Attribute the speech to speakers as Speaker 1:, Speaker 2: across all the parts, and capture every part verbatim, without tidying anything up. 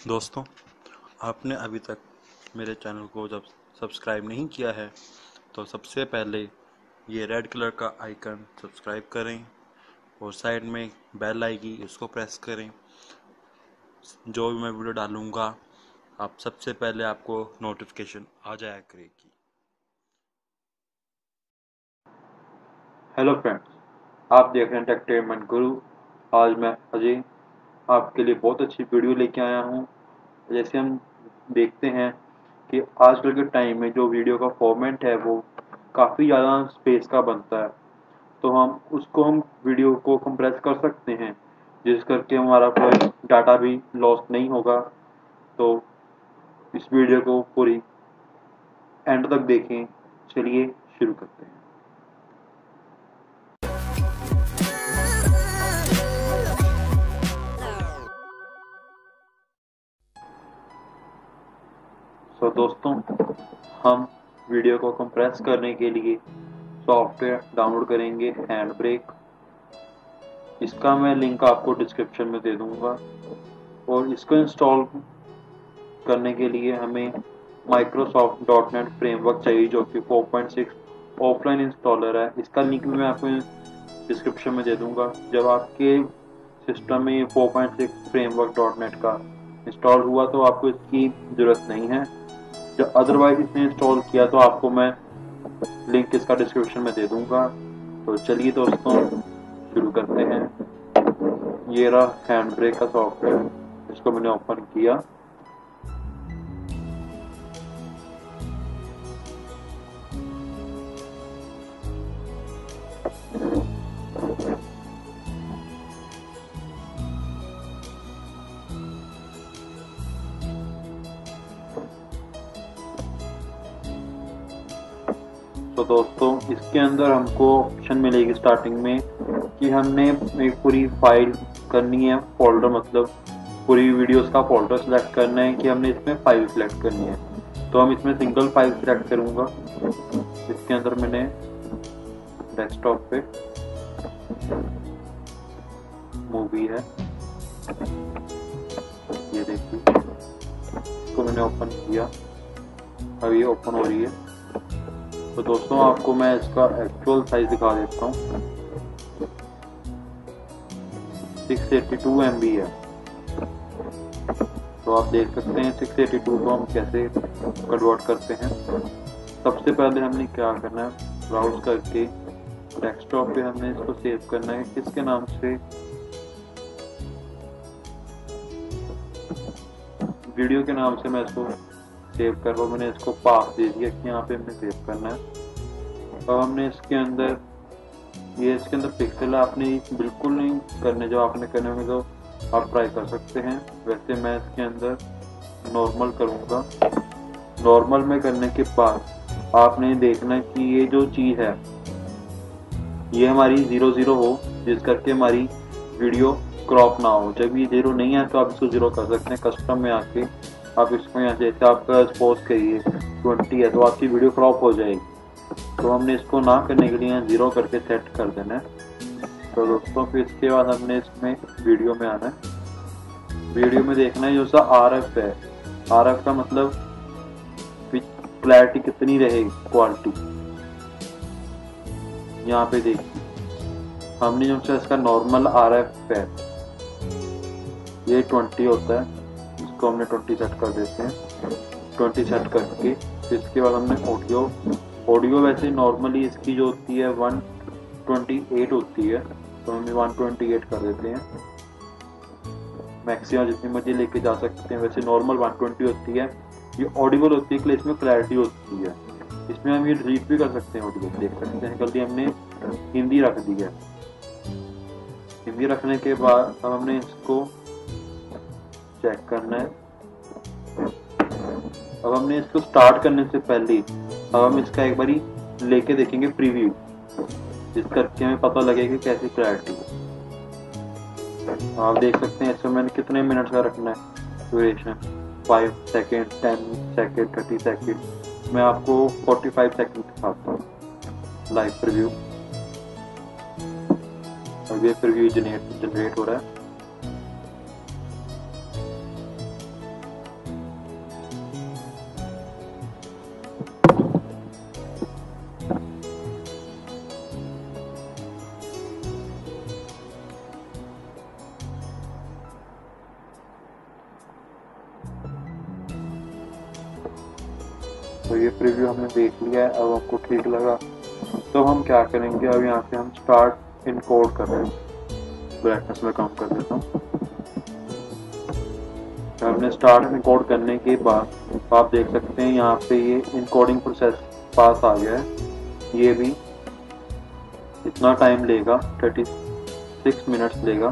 Speaker 1: दोस्तों, आपने अभी तक मेरे चैनल को जब सब्सक्राइब नहीं किया है तो सबसे पहले ये रेड कलर का आइकन सब्सक्राइब करें और साइड में बेल आएगी, उसको प्रेस करें। जो भी मैं वीडियो डालूँगा आप सबसे पहले आपको नोटिफिकेशन आ जाया करेगी।
Speaker 2: हेलो फ्रेंड्स, आप देख रहे हैं टेकटेनमेंट गुरु। आज मैं अजय आपके लिए बहुत अच्छी वीडियो लेके आया हूँ। जैसे हम देखते हैं कि आजकल के टाइम में जो वीडियो का फॉर्मेट है वो काफ़ी ज़्यादा स्पेस का बनता है, तो हम उसको हम वीडियो को कंप्रेस कर सकते हैं, जिस करके हमारा कोई डाटा भी लॉस नहीं होगा। तो इस वीडियो को पूरी एंड तक देखें। चलिए शुरू करते हैं। सो दोस्तों, हम वीडियो को कंप्रेस करने के लिए सॉफ्टवेयर डाउनलोड करेंगे हैंड ब्रेक। इसका मैं लिंक आपको डिस्क्रिप्शन में दे दूंगा। और इसको इंस्टॉल करने के लिए हमें माइक्रोसॉफ्ट डॉट नेट फ्रेमवर्क चाहिए, जो कि four point six offline installer है। इसका लिंक भी मैं आपको डिस्क्रिप्शन में दे दूंगा। जब आपके सिस्टम में four point six framework dot net का इंस्टॉल हुआ तो आपको इसकी ज़रूरत नहीं है। जब अदरवाइज इसने इंस्टॉल किया तो आपको मैं लिंक इसका डिस्क्रिप्शन में दे दूंगा। तो चलिए दोस्तों शुरू करते हैं। ये रहा हैंड ब्रेक का सॉफ्टवेयर, इसको मैंने ओपन किया। तो दोस्तों इसके अंदर हमको ऑप्शन मिलेगी स्टार्टिंग में कि हमने एक पूरी फाइल करनी है, फोल्डर मतलब पूरी वीडियोस का फोल्डर सिलेक्ट करना है कि हमने इसमें फाइल सिलेक्ट करनी है। तो हम इसमें सिंगल फाइल सिलेक्ट करूंगा। इसके अंदर मैंने डेस्कटॉप पे मूवी है, ये देखिए, इसको मैंने ओपन किया, अब ये ओपन हो रही है। तो दोस्तों आपको मैं इसका एक्चुअल साइज दिखा देता हूँ। Six eighty two M B है। तो आप देख सकते हैं सिक्स एटी टू को हम कैसे कन्वर्ट करते हैं। सबसे पहले हमने क्या करना है, ब्राउज करके डेस्कटॉप पे हमने इसको सेव करना है। किसके नाम से, वीडियो के नाम से मैं इसको सेव कर रहा हूँ। मैंने इसको पास दे दिया कि यहाँ पे हमने सेव करना है। अब हमने इसके अंदर ये इसके अंदर पिक्सल आपने बिल्कुल नहीं करने, जो आपने करने होंगे तो आप ट्राई कर सकते हैं। वैसे मैं इसके अंदर नॉर्मल करूँगा। नॉर्मल में करने के बाद आपने देखना है कि ये जो चीज़ है ये हमारी ज़ीरो ज़ीरो हो, जिस करके हमारी वीडियो क्रॉप ना हो। जब ये ज़ीरो नहीं है तो आप इसको ज़ीरो कर सकते हैं। कस्टम में आके आप इसको यहाँ जैसे आपका सपोज करिए ट्वेंटी है तो आपकी वीडियो क्रॉप हो जाएगी। तो हमने इसको ना करने के लिए यहाँ जीरो करके सेट कर देना है। तो दोस्तों फिर इसके बाद हमने इसमें वीडियो में आना है। वीडियो में देखना है जो सा आर एफ है, आर एफ का मतलब क्लैरिटी कितनी रहेगी, क्वालिटी। यहाँ पे देखिए हमने जो सा इसका नॉर्मल आर एफ है ये ट्वेंटी होता है, इसको हमने ट्वेंटी सेट कर देते हैं। ट्वेंटी सेट करके इसके बाद हमने ऑडियो ऑडियो वैसे नॉर्मली इसकी जो होती है वन ट्वेंटी एट होती है, तो हम वन ट्वेंटी एट कर देते हैं। मैक्सिमम जितनी मर्जी लेके जा सकते हैं। वैसे नॉर्मल वन ट्वेंटी होती है। ये ऑडिबल होती है इसलिए इसमें क्लैरिटी होती है। इसमें हम ये डिलीट भी कर सकते हैं, ऑडियो देख सकते हैं। गलती हमने हिंदी रख दी है। हिंदी रखने के बाद अब हमने इसको चेक करना है। अब हमने इसको स्टार्ट करने से पहले अब हम इसका एक बारी लेके देखेंगे प्रीव्यू, जिस करके हमें पता लगेगा कि कैसी क्लैरिटी है। आप देख सकते हैं इसमें मैंने कितने मिनट का रखना है duration, five second, ten second, thirty second. मैं आपको फोर्टी फाइव सेकेंड दिखाता हूँ लाइव प्रीव्यू। अब ये प्रीव्यू जनरेट जनरेट हो रहा है। तो ये प्रीव्यू हमने देख लिया है। अब आपको ठीक लगा तो हम क्या करेंगे, अब यहाँ से हम स्टार्ट इनकोड कर रहे हैं। ब्राइटनेस में कम कर देता हूँ। हमने स्टार्ट इनकोड करने के बाद आप देख सकते हैं यहाँ पे ये इनकोडिंग प्रोसेस पास आ गया है। ये भी इतना टाइम लेगा, थर्टी सिक्स मिनट्स लेगा,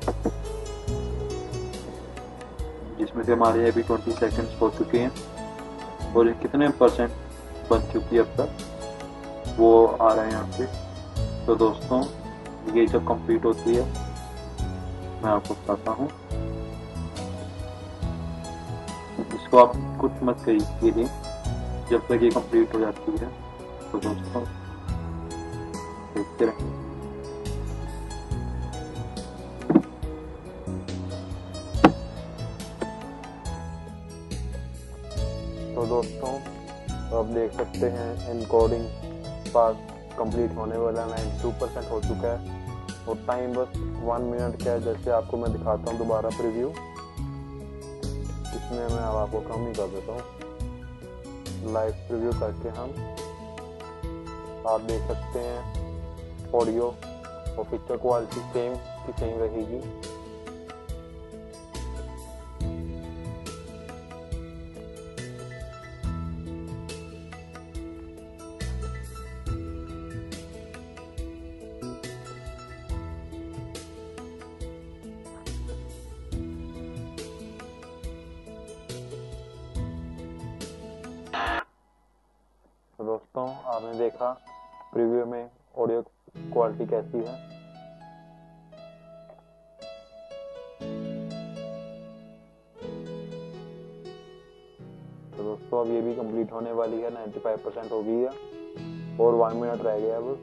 Speaker 2: जिसमें से हमारे अभी ट्वेंटी सेकेंड्स हो चुके हैं और ये कितने परसेंट बन चुकी है अब तक वो आ रहा है यहाँ पे। तो दोस्तों ये जब कंप्लीट होती है मैं आपको बताता हूँ। इसको आप कुछ मत कीजिए जब तक ये कंप्लीट हो जाती है। तो दोस्तों देखते रहें। तो दोस्तों आप देख सकते हैं इनकोडिंग पास कंप्लीट होने वाला बानवे परसेंट हो चुका है और टाइम बस वन मिनट का है। जैसे आपको मैं दिखाता हूँ दोबारा प्रीव्यू, इसमें मैं अब आपको कम ही कर देता हूँ। लाइव प्रीव्यू करके हम आप देख सकते हैं ऑडियो और पिक्चर क्वालिटी सेम की सेम रहेगी। तो दोस्तों आपने देखा प्रीव्यू में ऑडियो क्वालिटी कैसी है। तो दोस्तों अब ये भी कंप्लीट होने वाली है, पचानवे परसेंट हो गई है और वन मिनट रह गया अब।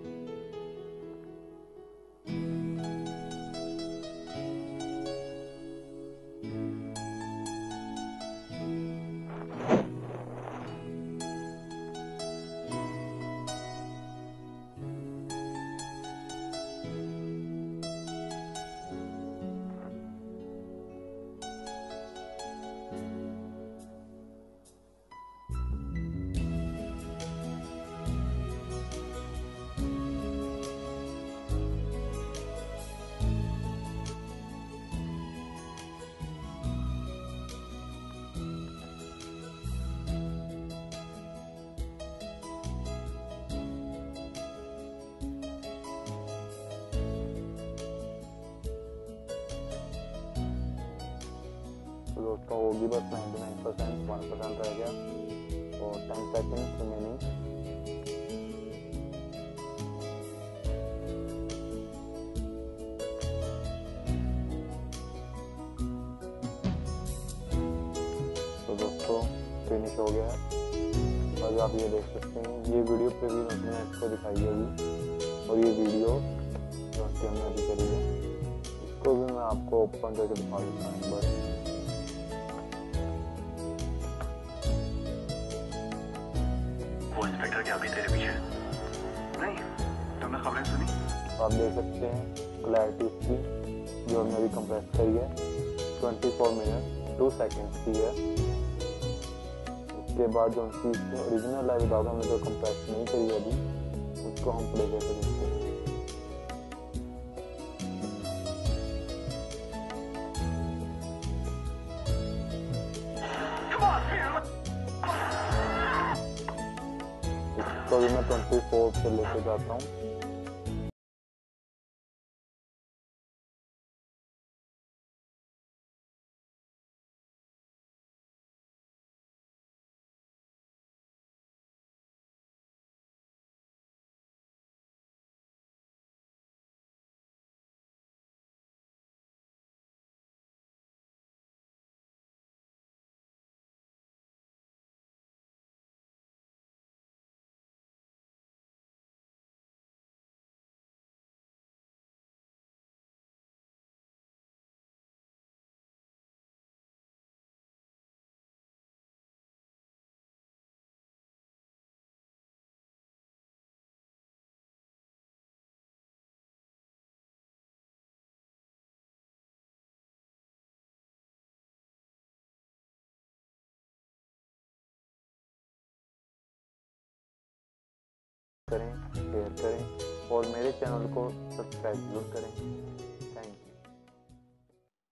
Speaker 2: तो दोस्तों होगी बस निन्यानवे परसेंट, वन परसेंट रह गया और टेन सेकेंड रिमेनिंग। तो दोस्तों फिनिश हो गया है और आप ये देख सकते हैं ये वीडियो प्रीव्यू मैंने इसको दिखाई है अभी, और ये वीडियो जो कि हमने अभी करी है इसको भी मैं आपको ओपन करके दिखा देता हूँ एक बार।
Speaker 3: इंस्पेक्टर क्या अभी तेरे पीछे नहीं? तुमने खबरें सुनी?
Speaker 2: आप देख सकते हैं क्लैरिटी इसकी जो हमने अभी कंप्रेस करी है चौबीस मिनट टू सेकेंड्स की है। उसके बाद जो उनकी ओरिजिनल है विदाउट हमने जो कंप्रेस नहीं करी है अभी उसको हम प्ले करके देखते हैं। इसको भी मैं चौबीस पे लेके जाता हूँ। करें, शेयर करें और मेरे चैनल को सब्सक्राइब जरूर करें।